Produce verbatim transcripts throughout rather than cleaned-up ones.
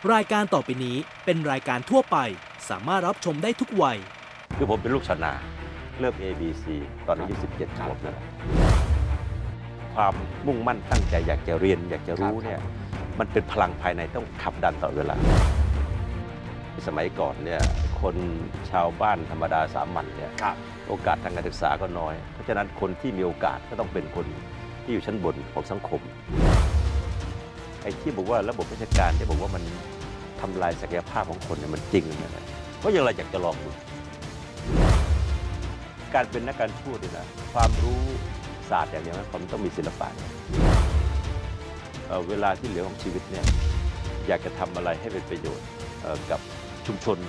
รายการต่อไปนี้เป็นรายการทั่วไปสามารถรับชมได้ทุกวัยคือผมเป็นลูกชาวนาเริ่ม เอ บี ซี ตอนอายุสิบเจ็ดขวบนั่นแหละความมุ่งมั่นตั้งใจอยากจะเรียนอยากจะรู้เนี่ยมันเป็นพลังภายในต้องขับดันต่อเวลาสมัยก่อนเนี่ยคนชาวบ้านธรรมดาสามัญเนี่ยโอกาสทางการศึกษาก็น้อยเพราะฉะนั้นคนที่มีโอกาสก็ต้องเป็นคนที่อยู่ชั้นบนของสังคมไอ้ที่บอกว่าระบบราชการที่บอกว่ามันทำลายศักยภาพของคนเนี่ยมันจริงนะเพราะยังไรอยากจะลองดูการเป็นนักการทูตเนี่ยนะความรู้ศาสตร์อย่างเดียวนะผมต้องมีศิลปะเวลาที่เหลือของชีวิตเนี่ยอยากจะทำอะไรให้เป็นประโยชน์กับชุมชน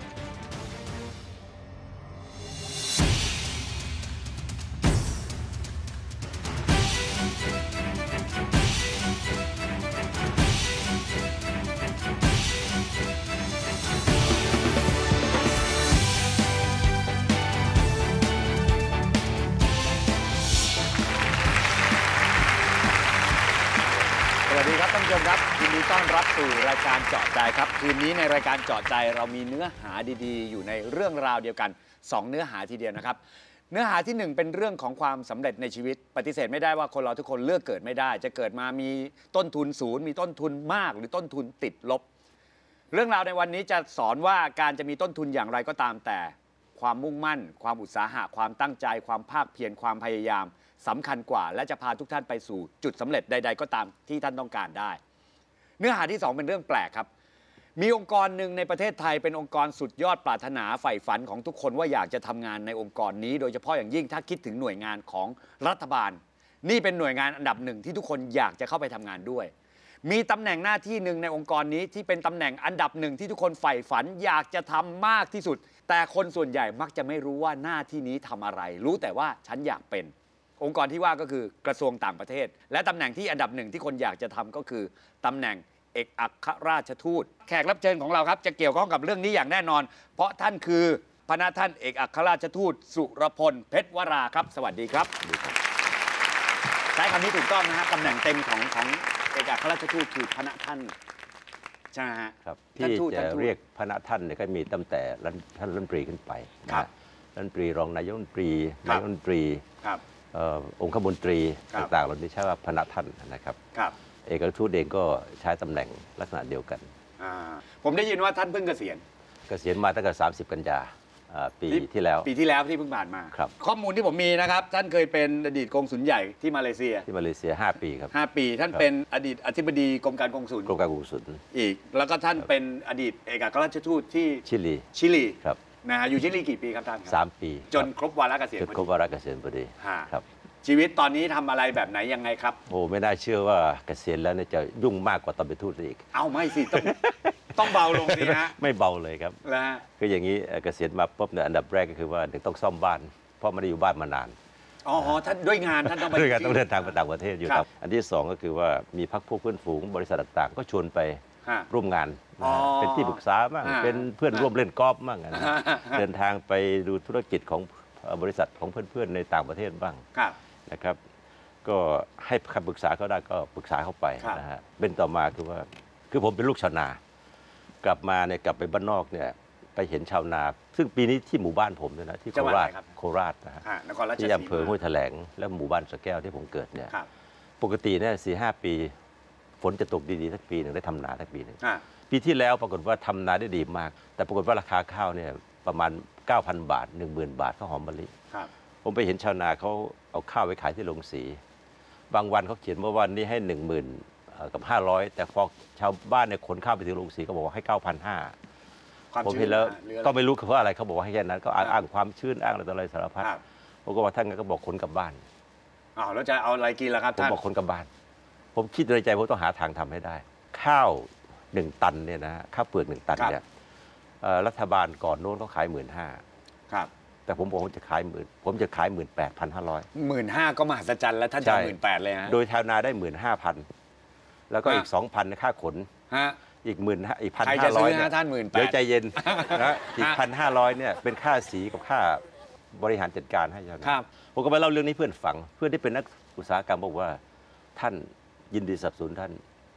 สวัสดีครับท่านผู้ชมครับยินดีต้อนรับสู่รายการเจาะใจครับคืนนี้ในรายการเจาะใจเรามีเนื้อหาดีๆอยู่ในเรื่องราวเดียวกันสองเนื้อหาทีเดียวนะครับเนื้อหาที่หนึ่งเป็นเรื่องของความสำเร็จในชีวิตปฏิเสธไม่ได้ว่าคนเราทุกคนเลือกเกิดไม่ได้จะเกิดมามีต้นทุนศูนย์มีต้นทุนมากหรือต้นทุนติดลบเรื่องราวในวันนี้จะสอนว่าการจะมีต้นทุนอย่างไรก็ตามแต่ความมุ่งมั่นความอุตสาหะความตั้งใจความภาคเพียรความพยายามสำคัญกว่าและจะพาทุกท่านไปสู่จุดสำเร็จใดๆก็ตามที่ท่านต้องการได้เนื้อหาที่สองเป็นเรื่องแปลกครับมีองค์กรหนึ่งในประเทศไทยเป็นองค์กรสุดยอดปรารถนาใฝ่ฝันของทุกคนว่าอยากจะทำงานในองค์กรนี้โดยเฉพาะอย่างยิ่งถ้าคิดถึงหน่วยงานของรัฐบาลนี่เป็นหน่วยงานอันดับหนึ่งที่ทุกคนอยากจะเข้าไปทำงานด้วยมีตำแหน่งหน้าที่หนึ่งในองค์กรนี้ที่เป็นตำแหน่งอันดับหนึ่งที่ทุกคนใฝ่ฝันอยากจะทำมากที่สุดแต่คนส่วนใหญ่มักจะไม่รู้ว่าหน้าที่นี้ทำอะไรรู้แต่ว่าฉันอยากเป็นองค์กรที่ว่าก็คือกระทรวงต่างประเทศและตำแหน่งที่อันดับหนึ่งที่คนอยากจะทำก็คือตำแหน่งเอกอัครราชทูตแขกรับเชิญของเราครับจะเกี่ยวข้องกับเรื่องนี้อย่างแน่นอนเพราะท่านคือพระนาท่านเอกอัครราชทูตสุรพลเพชรวราครับสวัสดีครับใช้คำนี้ถูกต้องนะฮะตำแหน่งเต็มของของเอกอัครราชทูตคือพระนาท่านใช่ไหมฮะครับที่จะเรียกพระนาท่านเนี่ยก็มีตั้งแต่ท่านรัฐมนตรีขึ้นไปครับรัฐมนตรีรองนายกรัฐมนตรีนายกรัฐมนตรีองคมนตรีต่างๆเหล่านี้ใช้ว่าพระนาท่านนะครับเอกอัครราชทูตเองก็ใช้ตำแหน่งลักษณะเดียวกันผมได้ยินว่าท่านเพิ่งเกษียณเกษียณมาตั้งแต่สามสิบกันยาปีที่แล้วปีที่แล้วที่เพิ่งผ่านมาข้อมูลที่ผมมีนะครับท่านเคยเป็นอดีตกงสุลใหญ่ที่มาเลเซียที่มาเลเซียห้าปีครับห้าปีท่านเป็นอดีตอธิบดีกรมการกงสุลกรมการกงสุลอีกแล้วก็ท่านเป็นอดีตเอกอัครราชทูตที่ชิลีชิลีครับนะฮะอยู่ชิลีกี่ปีครับท่านสามปีจนครบวาระเกษียณจนครบวาระเกษียณพอดีครับชีวิตตอนนี้ทำอะไรแบบไหนยังไงครับโอ้ไม่น่าเชื่อว่าเกษียณแล้วเนี่ยจะยุ่งมากกว่าตอนเป็นทูตอีกเอ้าไม่สิต้องต้องเบาลงสิฮะไม่เบาเลยครับแล้วคืออย่างนี้เกษียณมาปุ๊บเนี่ยอันดับแรกก็คือว่าหนึ่งต้องซ่อมบ้านเพราะไม่ได้อยู่บ้านมานานอ๋อท่านด้วยงานท่านต้องไปด้วยงานต้องเดินทางไปต่างประเทศอยู่ครับอันที่สองก็คือว่ามีพรรคพวกเพื่อนฝูงบริษัทต่างๆก็ชวนไปร่วมงานเป็นที่ปรึกษาบ้างเป็นเพื่อนร่วมเล่นกอล์ฟบ้างนะเดินทางไปดูธุรกิจของบริษัทของเพื่อนๆในต่างประเทศบ้างนะครับก็ให้คำปรึกษาเขาได้ก็ปรึกษาเข้าไปนะฮะเป็นต่อมาคือว่าคือผมเป็นลูกชาวนา กลับมาเนี่ยกลับไปบ้านนอกเนี่ยไปเห็นชาวนาซึ่งปีนี้ที่หมู่บ้านผมเนี่ยนะที่โคราชโคราชนะฮะที่อำเภอห้วยแถลงและหมู่บ้านสะแก้วที่ผมเกิดเนี่ยปกติเนี่ยสี่ห้าปีฝนจะตกดีๆสักปีหนึ่งได้ทำนาสักปีหนึ่งปีที่แล้วปรากฏว่าทำนาได้ดีมากแต่ปรากฏว่าราคาข้าวเนี่ยประมาณ เก้าพัน บาท หนึ่งหมื่น บาทข้าวหอมมะลิผมไปเห็นชาวนาเขาเอาข้าวไปขายที่โรงสีบางวันเขาเขียนว่าวันนี้ให้หนึ่งหมื่นกับห้าร้อยแต่พอชาวบ้านเนี่ยขนข้าวไปถึงโรงสีก็บอกว่าให้ เก้าพันห้าร้อย ผมเห็นแล้วก็ไม่รู้เพราะอะไรเขาบอกว่าให้แค่นั้นก็อ้างความชื้นอ้างอะไรต่ออะไรสารพัดผมก็ว่าท่านก็บอกขนกลับบ้านอ้าวแล้วจะเอาอะไรกินล่ะครับท่านผมบอกขนกลับบ้านผมคิดในใจผมต้องหาทางทำให้ได้ข้าวหนึ่งตันเนี่ยนะข้าวเปลือกหนึ่งตันเนี่ยรัฐบาลก่อนโน้นเขาขายหมื่นห้าครับแต่ผมบอกผมจะขายหมื่นผมจะขายหมื่นแปดพันห้าร้อยหมื่นห้าก็มหัศจรรย์แล้วท่านจะหมื่นแปดเลยฮะโดยชาวนาได้หมื่นห้าพันแล้วก็อีกสองพันค่าขนอีกหมื่นอีกพันห้าร้อยเนี่ยเดี๋ยวใจเย็นนะอีกพันห้าร้อยเนี่ยเป็นค่าสีกับค่าบริหารจัดการให้ชาวนาผมก็ไปเล่าเรื่องนี้เพื่อนฟังเพื่อนที่เป็นนักอุตสาหกรรมบอกว่าท่านยินดีสนับสนุนท่าน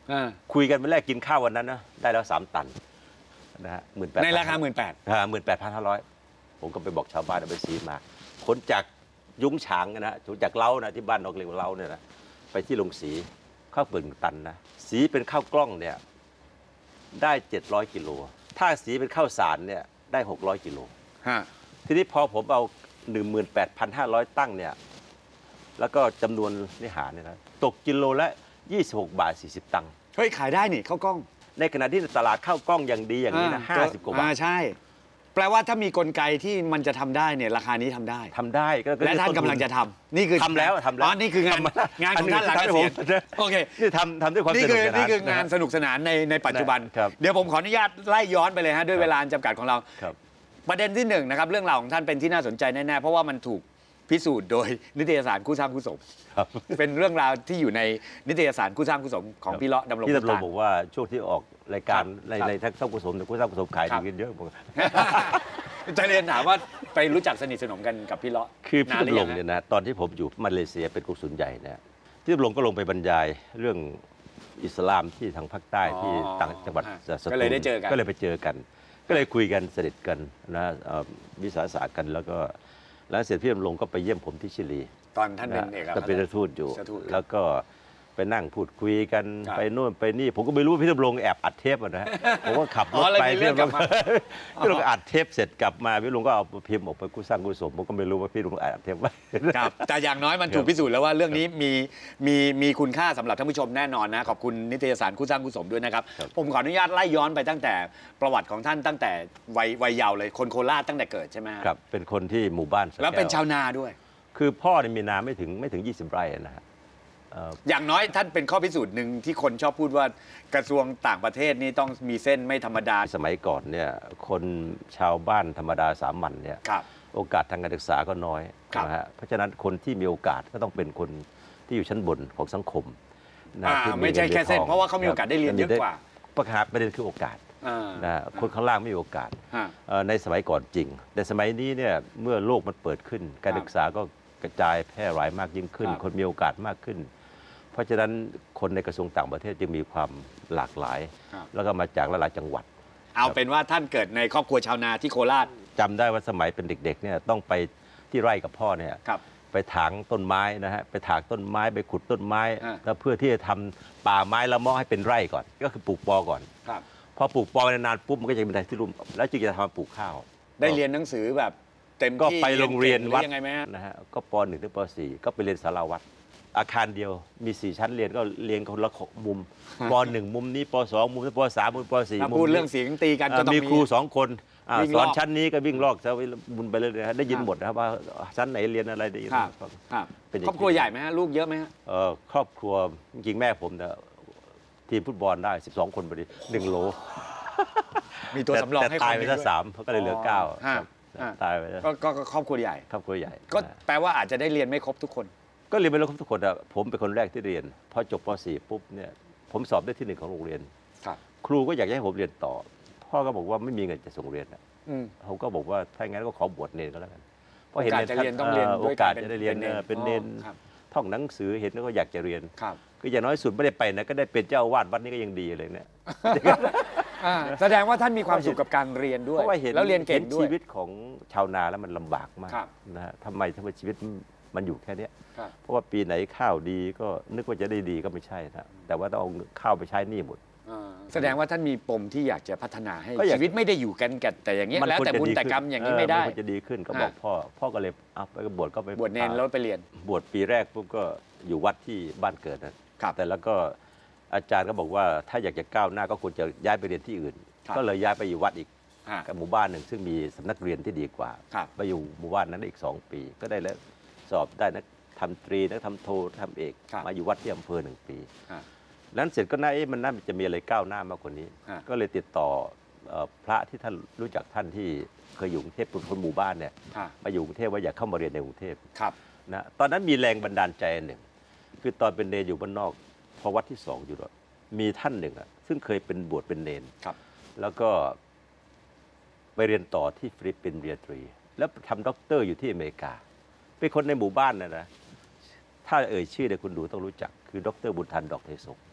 คุยกันวันแรกกินข้าววันนั้นนะได้แล้วสามตันนะฮะหมื่นแปดในราคาหมื่นแปดหมื่นแปดพันห้าร้อยผมก็ไปบอกชาวบ้านเอาไปซื้อมาขนจากยุ้งฉางนะจากเล้านะที่บ้านนอกเรียกว่าเล้าเนี่ยนะไปที่โรงสีข้าวเปลือกตันนะสีเป็นข้าวกล้องเนี่ยได้เจ็ดร้อยกิโลถ้าสีเป็นข้าวสารเนี่ยได้หกร้อยกิโลทีนี้พอผมเอาหนึ่งหมื่นแปดพันห้าร้อยตั้งเนี่ยแล้วก็จำนวนนิหารเนี่ยนะตกกิโลละยี่สิบหกบาทสี่สิบตังค์เฮ้ยขายได้นี่ข้าวกล้องในขณะที่ตลาดข้าวกล้องอย่างดีอย่างนี้นะห้าสิบกว่าบาทใช่แปลว่าถ้ามีกลไกที่มันจะทำได้เนี่ยราคานี้ทำได้ทำได้และท่านกำลังจะทำนี่คือทำแล้วทำแล้วนี่คืองานงานของท่านหลังเกษียณโอเคนี่ทำทำด้วยความสนุกสนานนี่คืองานสนุกสนานในในปัจจุบันเดี๋ยวผมขออนุญาตไล่ย้อนไปเลยฮะด้วยเวลาจำกัดของเราประเด็นที่หนึ่งนะครับเรื่องราวของท่านเป็นที่น่าสนใจแน่ๆเพราะว่ามันถูกพิสูจน์โดยนิตยสารคู่สร้างคู่สมเป็นเรื่องราวที่อยู่ในนิตยสารคู่สร้างคู่สมของพี่เลาะดำรงพี่ดำรงบอกว่าช่วงที่ออกรายการในในทั้งสร้างคู่สมแต่คู่สร้างคู่สมขายดีกันเยอะจะเรียนถามว่าไปรู้จักสนิทสนมกันกับพี่เลาะคือพี่ดำรงเนี่ยนะตอนที่ผมอยู่มาเลเซียเป็นกุศุลใหญ่เนี่ยพี่ดำรงก็ลงไปบรรยายเรื่องอิสลามที่ทางภาคใต้ที่ต่างจังหวัดสตูลก็เลยได้เจอกันก็เลยไปเจอกันก็เลยคุยกันสนิทกันนะวิสาสะกันแล้วก็แล้วเสร็จพี่ดำรงก็ไปเยี่ยมผมที่ชิลีตอนท่านเป็นเอกอัครราชเป็นทูตอยู่แล้วก็ไปนั่งพูดคุยกันไปโน่นไปนี่ผมก็ไม่รู้พี่ดำรงแอบอัดเทปนะผมก็ขับรถไปพี่ดำรงพี่ดำรงอัดเทปเสร็จกลับมาพี่ดำรงก็เอาพิมพ์ออกไปกู้สร้างกู้สมผมก็ไม่รู้ว่าพี่ดำรงอัดเทปไว้แต่อย่างน้อยมันถูกพิสูจน์แล้วว่าเรื่องนี้มีมีมีคุณค่าสำหรับท่านผู้ชมแน่นอนนะขอบคุณนิตยสารคู่สร้างคู่สมด้วยนะครับผมขออนุญาตไล่ย้อนไปตั้งแต่ประวัติของท่านตั้งแต่วัยวัยเยาว์เลยคนโคราชตั้งแต่เกิดใช่ไหมครับเป็นคนที่หมู่บ้านแล้วเป็นชาวนาด้วยคือพ่อเนี่ยมีนาไม่ถึงไม่ถึงยี่สิบไร่นะฮะอย่างน้อยท่านเป็นข้อพิสูจน์หนึ่งที่คนชอบพูดว่ากระทรวงต่างประเทศนี่ต้องมีเส้นไม่ธรรมดาสมัยก่อนเนี่ยคนชาวบ้านธรรมดาสามัญเนี่ยโอกาสทางการศึกษาก็น้อยนะฮะเพราะฉะนั้นคนที่มีโอกาสก็ต้องเป็นคนที่อยู่ชั้นบนของสังคมนะไม่ใช่แค่เส้นเพราะว่าเขามีโอกาสได้เรียนเยอะกว่าปัญหาประเด็นคือโอกาสนะคนข้างล่างไม่มีโอกาสในสมัยก่อนจริงแต่สมัยนี้เนี่ยเมื่อโลกมันเปิดขึ้นการศึกษาก็กระจายแพร่หลายมากยิ่งขึ้นคนมีโอกาสมากขึ้นเพราะฉะนั้นคนในกระทรวงต่างประเทศจึงมีความหลากหลายแล้วก็มาจากหลายจังหวัดเอาเป็นว่าท่านเกิดในครอบครัวชาวนาที่โคราชจำได้ว่าสมัยเป็นเด็กๆเนี่ยต้องไปที่ไร่กับพ่อเนี่ยไปถางต้นไม้นะฮะไปถางต้นไม้ไปขุดต้นไม้แล้วเพื่อที่จะทำป่าไม้ละเมาะให้เป็นไร่ก่อนก็คือปลูกปอก่อนพอปลูกปอนานๆปุ๊บมันก็จะเป็นไร่ที่รุ่มแล้วจึงจะทำปลูกข้าวได้เรียนหนังสือแบบเต็มที่ก็ไปโรงเรียนวัดนะฮะก็ปหนึ่งถึงปสี่ก็ไปเรียนสาราวัดอาคารเดียวมีสี่ชั้นเรียนก็เรียนคนละมุมปหนึ่งมุมนี้ปสองมุมนี้ปสามมุมปสี่มุมพูดเรื่องเสียงตีกันก็ต้องมีครูสองคนสอนชั้นนี้ก็วิ่งลอกจะบุญไปเลยนะได้ยินหมดนะครับว่าชั้นไหนเรียนอะไรได้ยินเป็นครอบครัวใหญ่ไหมฮะลูกเยอะไหมฮะครอบครัวจริงแม่ผมเนี่ยทีมฟุตบอลได้สิบสองคนพอดีหนึ่งโลมีตัวสำรองให้ตายไปแค่สามเขาก็เลยเหลือเก้าตายไปก็ครอบครัวใหญ่ครอบครัวใหญ่ก็แปลว่าอาจจะได้เรียนไม่ครบทุกคนก็เรียนไม่ครบทุกคนอะผมเป็นคนแรกที่เรียนพอจบปสี่ปุ๊บเนี่ยผมสอบได้ที่หนึ่งของโรงเรียนครูก็อยากให้ผมเรียนต่อพ่อก็บอกว่าไม่มีเงินจะส่งเรียนเขาก็บอกว่าถ้าอย่างนั้นก็ขอบวชเนรก็แล้วกันเพราะเห็นจะเรียนต้องเรียนโอกาสจะได้เรียนเป็นเนรท่องหนังสือเห็นแล้วก็อยากจะเรียนก็อย่างน้อยสุดไม่ได้ไปนะก็ได้เป็นเจ้าวาดวัดนี้ก็ยังดีเลยเนี่ยแสดงว่าท่านมีความสุขกับการเรียนด้วยแล้วเรียนเก่งด้วยชีวิตของชาวนาแล้วมันลำบากมากนะฮะทำไมทำไมชีวิตมันอยู่แค่นี้เพราะว่าปีไหนข้าวดีก็นึกว่าจะได้ดีก็ไม่ใช่นะแต่ว่าต้องเอาข้าวไปใช้หนี้หมดแสดงว่าท่านมีปมที่อยากจะพัฒนาให้ชีวิตไม่ได้อยู่กันกันแต่อย่างนี้แล้วแต่บุญแต่กรรมอย่างนี้ไม่ได้มันจะดีขึ้นก็บอกพ่อพ่อก็เลยเอาไปบวชก็ไปบวชเนรแล้วไปเรียนบวชปีแรกปุ๊บก็อยู่วัดที่บ้านเกิดนะแต่แล้วก็อาจารย์ก็บอกว่าถ้าอยากจะก้าวหน้าก็ควรจะย้ายไปเรียนที่อื่นก็เลยย้ายไปอยู่วัดอีกกับหมู่บ้านหนึ่งซึ่งมีสำนักเรียนที่ดีกว่าไปอยู่หมู่บ้านนั้นอีกสองปีก็ได้แล้วสอบได้นักทำตรีนักทำโททำเอกมาอยู่วัดที่อำเภอหนึ่งปีแล้วเสร็จก็น่าเอ๊ะมันน่าจะมีอะไรก้าวหน้ามากกว่านี้ก็เลยติดต่อพระที่ท่านรู้จักท่านที่เคยอยู่กรุงเทพเป็นคนหมู่บ้านเนี่ยมาอยู่กรุงเทพว่าอยากเข้ามาเรียนในกรุงเทพนะตอนนั้นมีแรงบันดาลใจหนึ่งคือตอนเป็นเนรอยู่บ้านนอกพอวัดที่สองอยู่ด้วยมีท่านหนึ่งอ่ะซึ่งเคยเป็นบวชเป็นเนรแล้วก็ไปเรียนต่อที่ฟิลิปปินส์เรียนตรีแล้วทำด็อกเตอร์อยู่ที่อเมริกาเป็นคนในหมู่บ้านนะนะถ้าเอ่ยชื่อเนี่ยคุณดูต้องรู้จักคือดรบุญทันดอกเทศก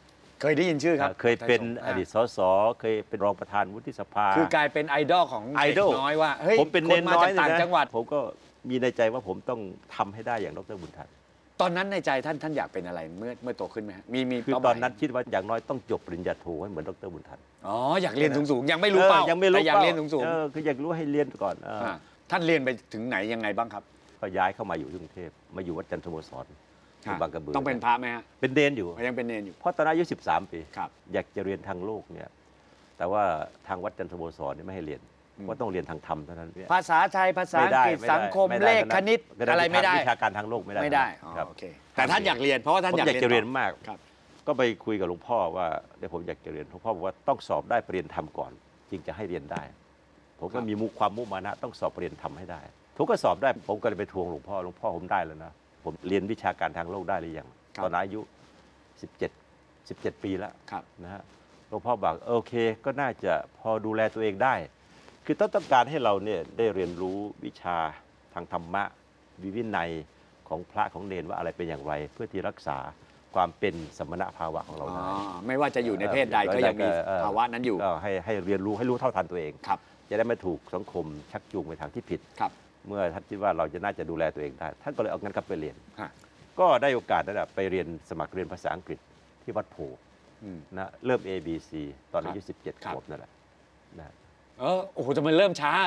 เคยได้ยินชื่อครับเคยเป็นอดีตสสเคยเป็นรองประธานวุฒิสภาคือกลายเป็นไอดอลของไอดอลน้อยว่าเฮ้ยผมเป็นเนนมาน้อจาย กต่างจังหวัดผมก็มีในใจว่าผมต้องทำให้ได้อย่างดร.บุญทันตอนนั้นในใจท่านท่านอยากเป็นอะไรเมื่อเมื่อโตขึ้นไหมมีมีคือตอนนั้นคิดว่าอย่างน้อยต้องจบปริญญาโทให้เหมือนดร.บุญทันอ๋ออยากเรียนสูงๆยังไม่รู้เป้ายังไม่รู้แต่อยากเรียนสูงๆคืออยากรู้ให้เรียนก่อนท่านเรียนไปถึงไหนยังไงบ้างครับก็ย้ายเข้ามาอยู่ที่กรุงเทพมาอยู่วัดจันทสโมสรบางกระบือต้องเป็นพระไหมฮะเป็นเนนอยู่ยังเป็นเนนอยู่เพราะตอนอายุสิบสามปีครับอยากจะเรียนทางโลกเนี่ยแต่ว่าทางวัดจันทสโมสรนี่ไม่ให้เรียนว่าต้องเรียนทางธรรมเท่านั้นภาษาไทยภาษาอังกฤษสังคมเลขคณิตอะไรไม่ได้วิชาการทางโลกไม่ได้ไม่ได้โอเคแต่ท่านอยากเรียนเพราะว่าท่านอยากจะเรียนมากก็ไปคุยกับหลวงพ่อว่าเดี๋ยวผมอยากจะเรียนหลวงพ่อบอกว่าต้องสอบได้ปริญญาธรรมก่อนจึงจะให้เรียนได้ผมก็มีมุความมุมานะต้องสอบปริญญาธรรมให้ได้ผมก็สอบได้ผมก็เลยไปทวงหลวงพ่อหลวงพ่อผมได้แล้วนะผมเรียนวิชาการทางโลกได้หรือยังตอนอายุสิบเจ็ด สิบเจ็ดปีแล้วนะฮะหลวงพ่อบอกโอเคก็น่าจะพอดูแลตัวเองได้คือต้องการให้เราเนี่ยได้เรียนรู้วิชาทางธรรมะวินัยของพระของเนรว่าอะไรเป็นอย่างไรเพื่อที่รักษาความเป็นสมณภาวะของเราได้ไม่ว่าจะอยู่ในเพศใดก็ยังมีภาวะนั้นอยู่ก็ให้ให้เรียนรู้ให้รู้เท่าทันตัวเองครับจะได้ไม่ถูกสังคมชักจูงไปทางที่ผิดครับเมื่อท่านคิดว่าเราจะน่าจะดูแลตัวเองได้ท่านก็เลยเอางั้นกลับไปเรียนก็ได้โอกาสนั่นแหละไปเรียนสมัครเรียนภาษาอังกฤษที่วัดโพนะเริ่ม เอ บี ซี ตอนอายุสิบเจ็ดขวบนั่นแหละนะเออโอ้โหจะมันเริ่มช้า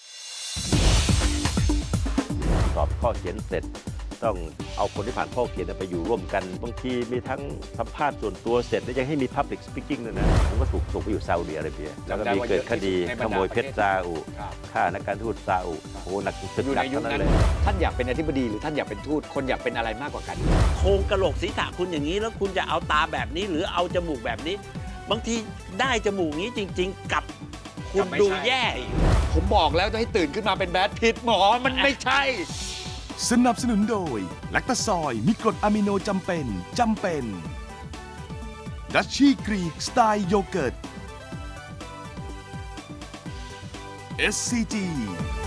สอบข้อเขียนเสร็จต้องเอาคนที่ผ่านข้อเขียนไปอยู่ร่วมกันบางทีมีทั้งสัมภาษณ์ส่วนตัวเสร็จแล้วยังให้มี Public Speaking ด้วยนะผมก็ถูกส่งไปอยู่ซาอุดิอาระเบียแล้วก็มีเกิดคดีขโมยเพชรซาอุฆ่านักการทูตซาอุโอ้หนักสุดหนักทั้งนั้นเลยท่านอยากเป็นอธิบดีหรือท่านอยากเป็นทูตคนอยากเป็นอะไรมากกว่ากันโครงกระโหลกศีรษะคุณอย่างนี้แล้วคุณจะเอาตาแบบนี้หรือเอาจมูกแบบนี้บางทีได้จมูกนี้จริงๆกับคุณดูแย่ผมบอกแล้วจะให้ตื่นขึ้นมาเป็นแบดพิทหมอมันไม่ใช่สนับสนุนโดยแลคตาซอยมีกรดอะมิโนจำเป็นจำเป็นดัชชี่กรีกสไตล์โยเกิร์ต เอส ซี จี